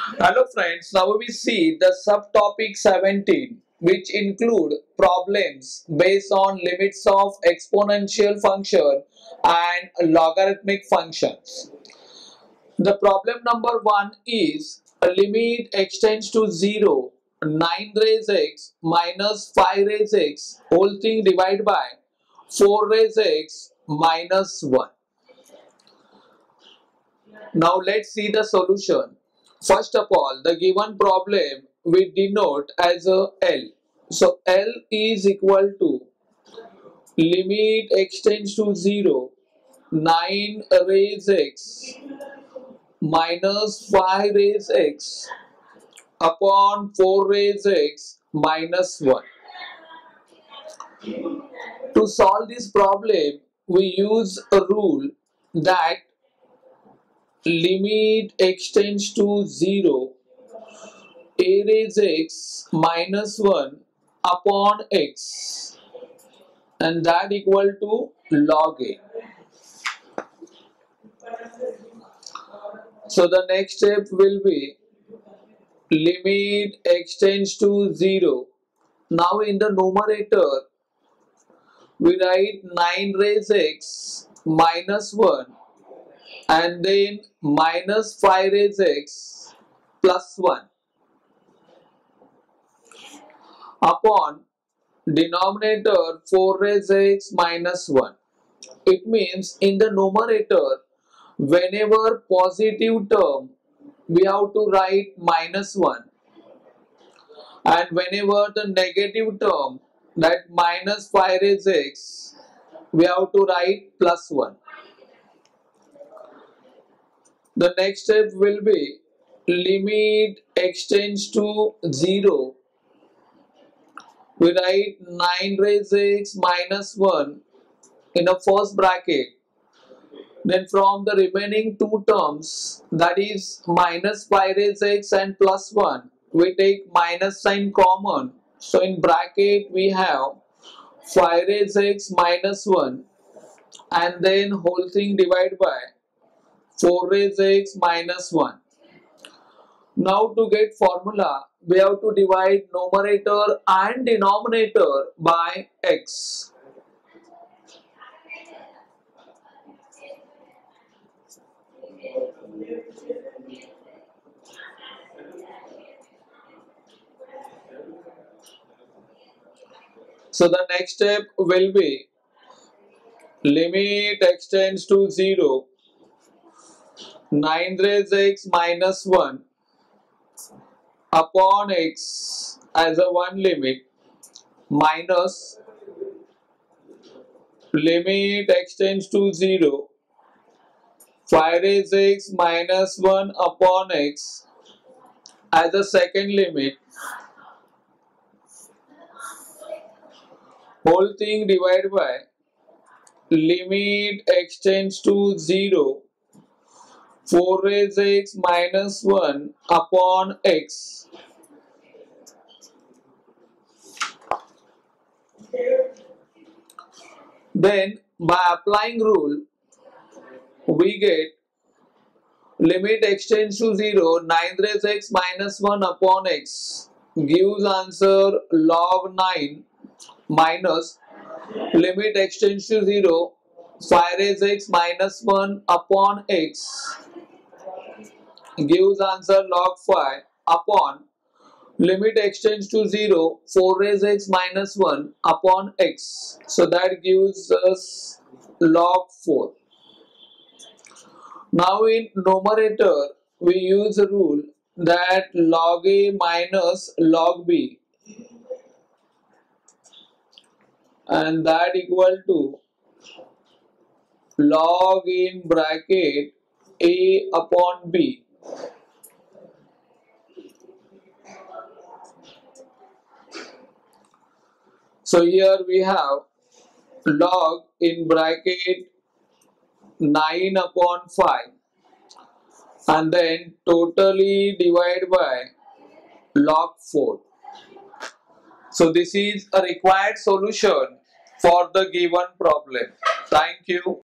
Hello friends, now we see the subtopic 17 which include problems based on limits of exponential function and logarithmic functions. The problem number 1 is a limit extends to 0, 9 raised x minus 5 raised x whole thing divided by 4 raised x minus 1. Now let's see the solution. First of all, the given problem we denote as a L. So L is equal to limit extends to 0, 9 raised x minus 5 raised x upon 4 raised x minus 1. To solve this problem, we use a rule that limit extends to 0, a raised x minus 1 upon x, and that equal to log a. So the next step will be limit extends to 0. Now in the numerator we write 9 raised x minus 1 and then minus 5 raised x plus 1 upon denominator 4 raised x minus 1. It means in the numerator, whenever positive term, we have to write minus 1, and whenever the negative term, that minus 5 raised x, we have to write plus 1. The next step will be limit extends to 0. We write 9 raised x minus 1 in a first bracket. Then from the remaining two terms, that is minus 5 raised x and plus 1, we take minus sign common. So in bracket we have 5 raised x minus 1 and then whole thing divided by 4 raised x minus 1. Now to get formula, we have to divide numerator and denominator by x. So the next step will be limit extends to 0, 9 raised x minus 1 upon x as a one limit minus limit extends to 0, 5 raised x minus 1 upon x as a second limit, whole thing divided by limit extends to 0, 4 raised x minus 1 upon x. Then by applying rule, we get limit extends to 0, 9 raised x minus 1 upon x gives answer log 9 minus limit extends to 0, 5 raised x minus 1 upon x gives answer log 5 upon limit extends to 0, 4 raised x minus 1 upon x. So that gives us log 4. Now in numerator, we use a rule that log a minus log b, and that equal to log in bracket a upon b. So here we have log in bracket 9 upon 5 and then totally divided by log 4. So this is a required solution for the given problem. Thank you.